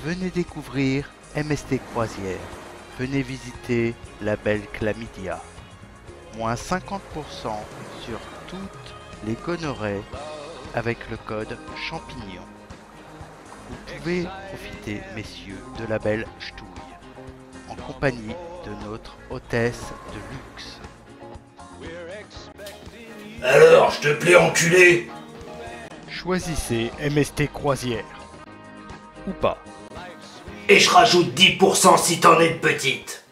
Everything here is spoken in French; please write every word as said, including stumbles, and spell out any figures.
Venez découvrir M S T Croisière. Venez visiter la belle Chlamydia. Moins cinquante pour cent sur toutes les gonorrhées avec le code champignon. Vous pouvez profiter, messieurs, de la belle ch'touille, en compagnie de notre hôtesse de luxe. Alors, je te plais enculé? Choisissez M S T Croisière. Ou pas. Et je rajoute dix pour cent si t'en es une petite.